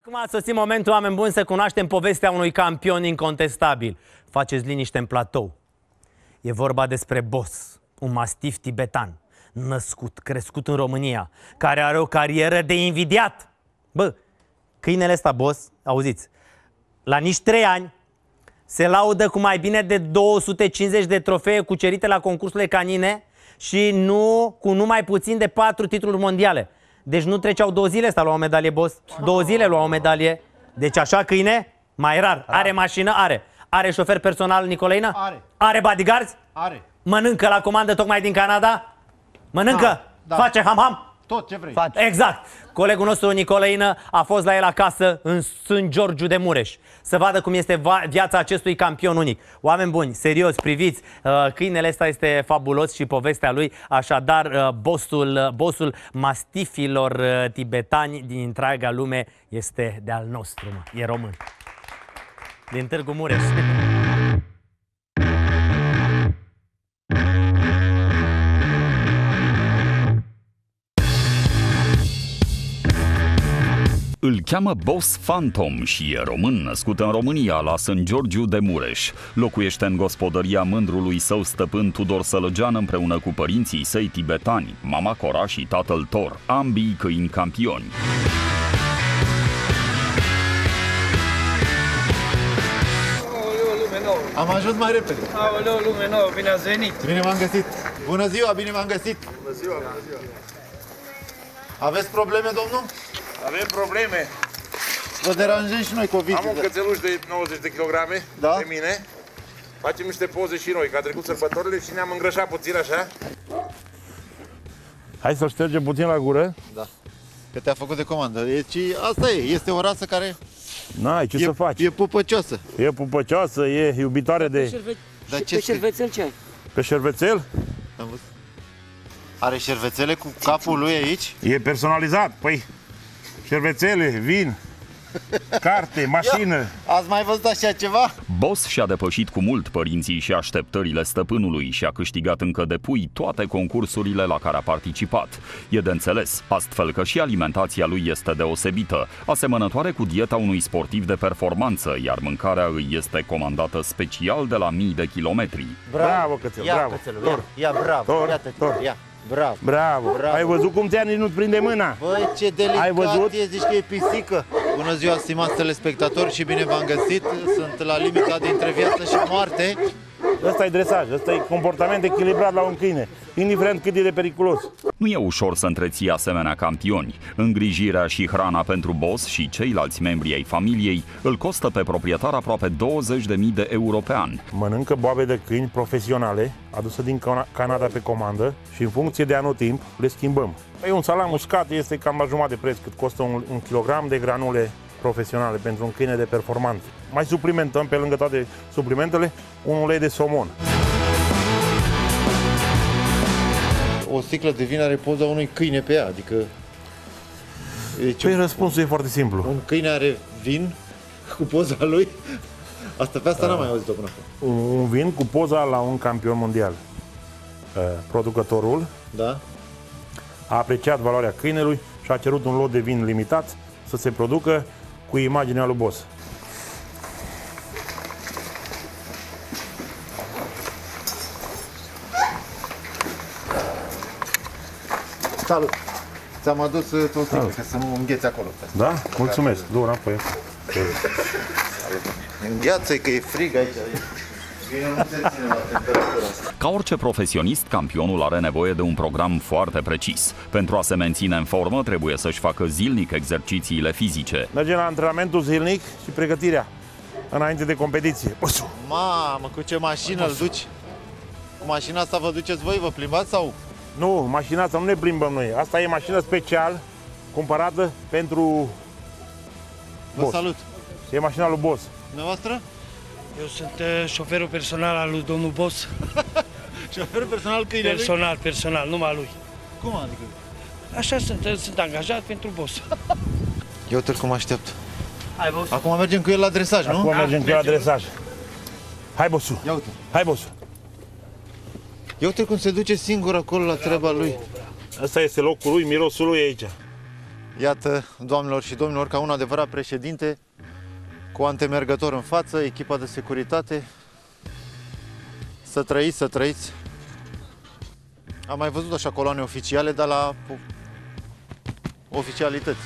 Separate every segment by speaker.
Speaker 1: Acum a sosit momentul, oameni buni, să cunoaștem povestea unui campion incontestabil. Faceți liniște în platou. E vorba despre Boss, un mastif tibetan, născut, crescut în România, care are o carieră de invidiat. Bă, câinele ăsta, Boss, auziți, la nici 3 ani, se laudă cu mai bine de 250 de trofee cucerite la concursurile canine și cu numai puțin de 4 titluri mondiale. Deci nu treceau 2 zile să lua o medalie, Boss. 2 zile lua o medalie. Deci așa câine, mai rar. Are mașină? Are. Are șofer personal, Nicoleină?
Speaker 2: Are.
Speaker 1: Are bodyguards?
Speaker 2: Are.
Speaker 1: Mănâncă la comandă tocmai din Canada? Mănâncă?
Speaker 2: Da.
Speaker 1: Face ham-ham?
Speaker 2: Tot ce vrei.
Speaker 1: Exact. Colegul nostru, Nicoleină, a fost la el acasă în Sân Giurgiu de Mureș să vadă cum este viața acestui campion unic. Oameni buni, serios, priviți, câinele ăsta este fabulos și povestea lui. Așadar, bossul mastifilor tibetani din întreaga lume este de-al nostru, mă. E român. Din Târgu Mureș.
Speaker 3: Îl cheamă Boss Phantom și e român, născut în România, la Sân Giurgiu de Mureș. Locuiește în gospodăria mândrului său stăpân Tudor Sălăgean împreună cu părinții săi tibetani, mama Cora și tatăl Thor, ambii câini campioni.
Speaker 2: Am ajuns mai repede.
Speaker 4: Aoleu, lume nouă, bine ați venit!
Speaker 2: Bine v-am găsit. Bună ziua, bine v-am găsit.
Speaker 4: Bună ziua, bună ziua!
Speaker 2: Aveți probleme, domnul?
Speaker 4: Avem probleme.
Speaker 2: Vă deranjăm și noi COVID.
Speaker 4: Am un cățeluș de 90 de kilograme de mine. Facem niște poze și noi, că a trecut sărbătorile și ne-am îngrășat puțin așa.
Speaker 5: Hai să ștergem puțin la gură.
Speaker 2: Da. Că te-a făcut de comandă. Deci asta e. Este o rasă care
Speaker 5: N-ai ce să faci.
Speaker 2: E pupăcioasă.
Speaker 5: E pupăcioasă, e iubitoare de...
Speaker 2: Dar
Speaker 6: pe șervețel ce ai?
Speaker 5: Pe șervețel?
Speaker 2: Am văzut. Are șervețele cu capul lui aici?
Speaker 5: E personalizat. Păi, șervețele, vin, carte, mașină.
Speaker 2: Ați mai văzut așa ceva?
Speaker 3: Boss și-a depășit cu mult părinții și așteptările stăpânului și a câștigat încă de pui toate concursurile la care a participat. E de înțeles, astfel că și alimentația lui este deosebită, asemănătoare cu dieta unui sportiv de performanță, iar mâncarea îi este comandată special de la mii de kilometri.
Speaker 5: Bravo, cățel, bravo.
Speaker 2: Cățelul, ia, bravo.
Speaker 5: Tor,
Speaker 2: Iată,
Speaker 5: tor.
Speaker 2: ia. Bravo.
Speaker 5: Bravo.
Speaker 2: Bravo.
Speaker 5: Ai văzut cum ți-a nici nu-ți prinde mâna?
Speaker 2: Băi, ce delicat
Speaker 5: Ai văzut?
Speaker 2: e, zici că e pisică. Bună ziua, stimați telespectatori, și bine v-am găsit. Sunt la limita dintre viață și moarte.
Speaker 5: Ăsta e dresaj, ăsta e comportament echilibrat la un câine, indiferent cât e de periculos.
Speaker 3: Nu e ușor să întreții asemenea campioni. Îngrijirea și hrana pentru Boss și ceilalți membri ai familiei îl costă pe proprietar aproape 20.000 de euro pe an.
Speaker 5: Mănâncă boabe de câini profesionale, aduse din Canada pe comandă și în funcție de anotimp le schimbăm. Păi un salam uscat este cam la jumătate de preț cât costă un kilogram de granule profesionale pentru un câine de performanță. Mai suplimentăm, pe lângă toate suplimentele, un ulei de somon.
Speaker 2: O sticlă de vin are poza unui câine pe ea, adică... Deci
Speaker 5: Păi răspunsul e foarte simplu.
Speaker 2: un câine are vin cu poza lui? Pe asta n-am mai auzit-o până acum.
Speaker 5: Un vin cu poza la un campion mondial. Producătorul
Speaker 2: Da?
Speaker 5: a apreciat valoarea câinelui și a cerut un lot de vin limitat să se producă cu imaginea lui Boss.
Speaker 2: Salut! Ți-am adus o sticlă, ca să nu îngheți acolo.
Speaker 5: Da? Mulțumesc. Du înapoi.
Speaker 2: Îngheață, că e frig aici. Bine, nu se ține la temperatura asta.
Speaker 3: Ca orice profesionist, campionul are nevoie de un program foarte precis. Pentru a se menține în formă, trebuie să-și facă zilnic exercițiile fizice.
Speaker 5: Mergem la antrenamentul zilnic și pregătirea înainte de competiție. Bossu!
Speaker 2: Mamă, cu ce mașină îl duci? Cu mașina asta vă duceți voi, vă plimbați sau?
Speaker 5: Nu, mașina asta nu ne plimbăm noi. Asta e mașină special cumpărată pentru
Speaker 2: Vă
Speaker 5: Boss.
Speaker 2: salut!
Speaker 5: E mașina lui Boss.
Speaker 2: Dumneavoastră?
Speaker 6: Eu sunt șoferul personal al lui domnul Boss.
Speaker 2: Șoferul personal câinelui?
Speaker 6: Personal, numai lui.
Speaker 2: Cum adică?
Speaker 6: Așa sunt angajat pentru Boss.
Speaker 2: Eu uite cum aștept.
Speaker 6: Hai, Boss.
Speaker 2: Acum mergem cu el la dresaj, nu?
Speaker 5: Acum mergem cu el la dresaj. Hai, Bossu!
Speaker 2: Ia uite.
Speaker 5: Hai, Bossu!
Speaker 2: Ia uite cum se duce singur acolo la treaba lui.
Speaker 5: Asta este locul lui, mirosul lui aici.
Speaker 2: Iată, doamnelor și domnilor, ca un adevărat președinte, cu antemergător în față, echipa de securitate. Să trăiți, să trăiți. Am mai văzut așa coloane oficiale, dar la oficialități.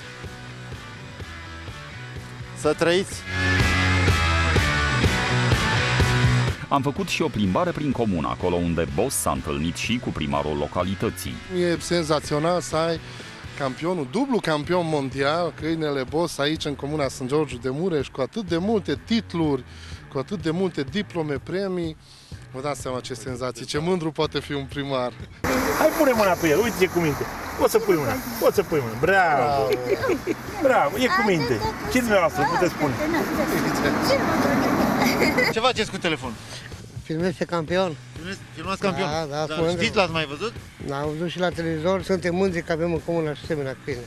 Speaker 2: Să trăiți!
Speaker 3: Am făcut și o plimbare prin comună, acolo unde Boss s-a întâlnit și cu primarul localității.
Speaker 7: E senzațional să ai campionul, dublu campion mondial, câinele Boss aici în comuna Sân Georgiu de Mureș, cu atât de multe titluri, cu atât de multe diplome, premii. Vă dați seama ce senzații, ce mândru poate fi un primar.
Speaker 5: Hai, pune mâna pe el, uite ce cu minte. Poți să pui mâna, poți să pui mâna. Bravo! Bravo, e cu minte. Ce dumneavoastră puteți spune?
Speaker 2: Ce faceți cu telefon?
Speaker 8: Filmez pe campion.
Speaker 2: Filmați campion?
Speaker 8: Da,
Speaker 2: știți, l-ați mai văzut?
Speaker 8: Am văzut și la televizor, suntem mândri că avem în comună asemenea câine.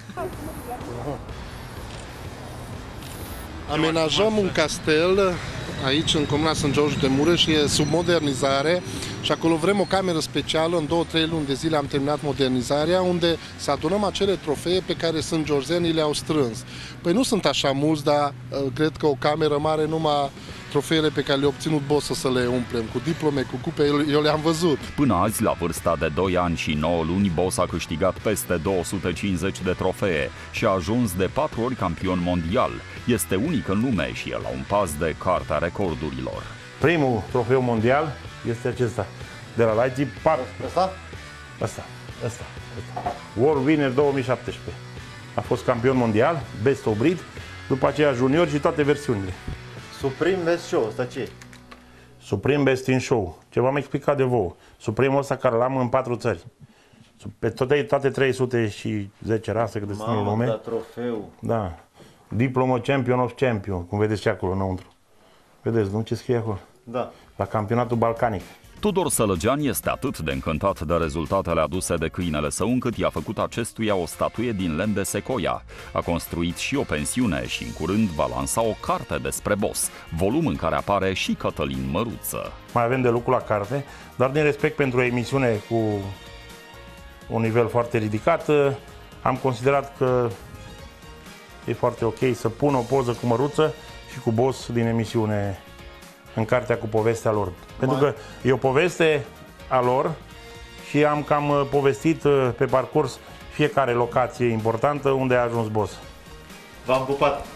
Speaker 7: Amenajăm un castel aici în comuna Sân Georgiu de Mureș, e sub modernizare și acolo vrem o cameră specială. În 2-3 luni de zile am terminat modernizarea, unde să adunăm acele trofee pe care sânggeorzenii le-au strâns. Păi nu sunt așa mulți, dar cred că o cameră mare numai trofeele pe care le-a obținut Boss să le umplem, cu diplome, cu cupe, eu le-am văzut.
Speaker 3: Până azi, la vârsta de 2 ani și 9 luni, Boss a câștigat peste 250 de trofee și a ajuns de 4 ori campion mondial. Este unic în lume și e la un pas de Cartea Recordurilor.
Speaker 5: Primul trofeu mondial este acesta, de la Leipzig,
Speaker 2: Ăsta?
Speaker 5: Ăsta. World Winner 2017. A fost campion mondial, Best of Breed, după aceea junior și toate versiunile.
Speaker 2: Supreme Best Show, ăsta ce e?
Speaker 5: Supreme Best in Show. Ce v-am explicat de vouă. Supremul ăsta care l-am în 4 țări. Pe toate 310 rase, cât sunt în lume.
Speaker 2: Trofeu.
Speaker 5: Da. Diploma Champion of Champion, cum vedeți și acolo înăuntru. Vedeți, nu, ce scrie acolo?
Speaker 2: Da.
Speaker 5: La campionatul balcanic.
Speaker 3: Tudor Sălăgean este atât de încântat de rezultatele aduse de câinele său, încât i-a făcut acestuia o statuie din lemn de secoia. A construit și o pensiune și în curând va lansa o carte despre Boss, volum în care apare și Cătălin Măruță.
Speaker 5: Mai avem de lucru la carte, dar din respect pentru o emisiune cu un nivel foarte ridicat, am considerat că e foarte ok să pun o poză cu Măruță și cu Boss din emisiune în cartea cu povestea lor. Pentru că e o poveste a lor și am cam povestit pe parcurs fiecare locație importantă unde a ajuns Boss.
Speaker 2: V-am pupat!